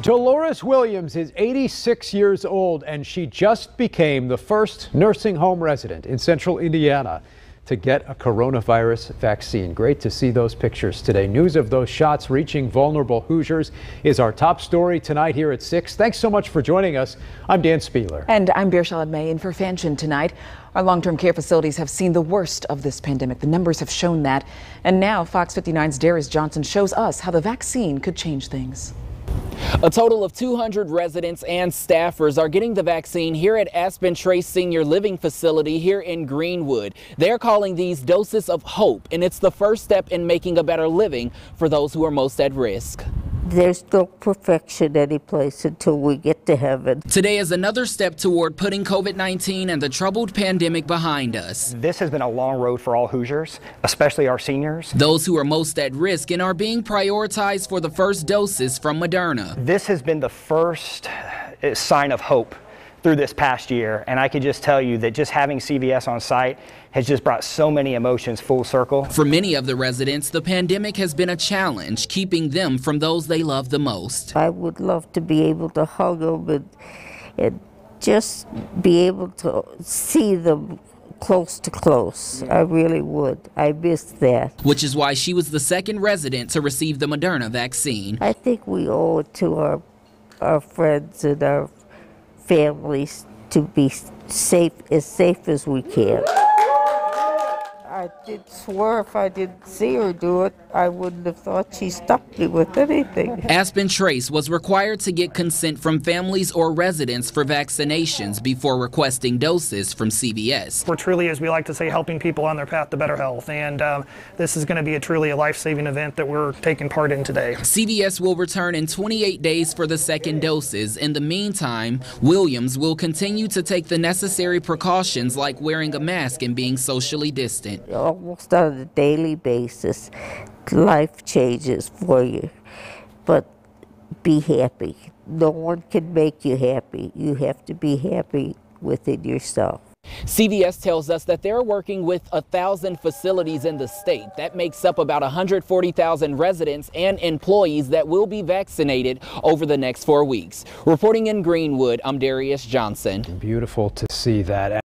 Dolores Williams is 86 years old, and she just became the first nursing home resident in central Indiana to get a coronavirus vaccine. Great to see those pictures today. News of those shots reaching vulnerable Hoosiers is our top story tonight here at 6. Thanks so much for joining us. I'm Dan Spieler. And I'm Beershad May in for Fanshin tonight. Our long-term care facilities have seen the worst of this pandemic. The numbers have shown that. And now Fox 59's Darius Johnson shows us how the vaccine could change things. A total of 200 residents and staffers are getting the vaccine here at Aspen Trace Senior Living Facility here in Greenwood. They're calling these doses of hope, and it's the first step in making a better living for those who are most at risk. There's no perfection any place until we get to heaven. Today is another step toward putting COVID-19 and the troubled pandemic behind us. This has been a long road for all Hoosiers, especially our seniors. Those who are most at risk and are being prioritized for the first doses from Moderna. This has been the first sign of hope through this past year, and I can just tell you that just having CVS on site has just brought so many emotions full circle. For many of the residents, the pandemic has been a challenge, keeping them from those they love the most. I would love to be able to hug them and just be able to see them close to close. I really would. I miss that. Which is why she was the second resident to receive the Moderna vaccine. I think we owe it to our friends and our families to be safe as we can. I did swear if I didn't see her do it, I wouldn't have thought she stuck me with anything. Aspen Trace was required to get consent from families or residents for vaccinations before requesting doses from CVS. We're truly, as we like to say, helping people on their path to better health, and this is going to be truly a life-saving event that we're taking part in today. CVS will return in 28 days for the second doses. In the meantime, Williams will continue to take the necessary precautions like wearing a mask and being socially distant. Almost on a daily basis, life changes for you, but be happy. No one can make you happy. You have to be happy within yourself. CVS tells us that they're working with 1,000 facilities in the state. That makes up about 140,000 residents and employees that will be vaccinated over the next 4 weeks. Reporting in Greenwood, I'm Darius Johnson. Beautiful to see that.